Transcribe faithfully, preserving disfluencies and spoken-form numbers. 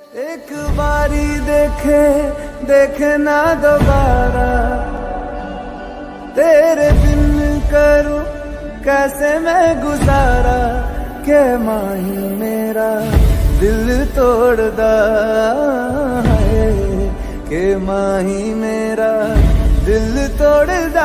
एक बारी देखे देखे ना दोबारा, तेरे बिन करूं कैसे मैं गुजारा, के माही मेरा दिल तोड़दा है, के माही मेरा दिल तोड़दा।